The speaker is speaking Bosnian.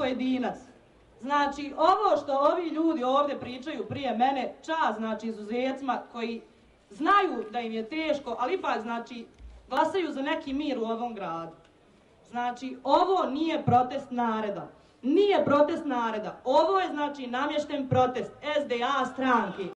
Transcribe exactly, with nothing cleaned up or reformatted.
pojedinac. Znači, ovo što ovi ljudi ovdje pričaju prije mene, čast, znači, izuzecima koji znaju da im je teško, ali ipak, znači, glasaju za neki mir u ovom gradu. Znači, ovo nije protest naroda. Nije protest naroda. Ovo je, znači, namješten protest S D A stranke.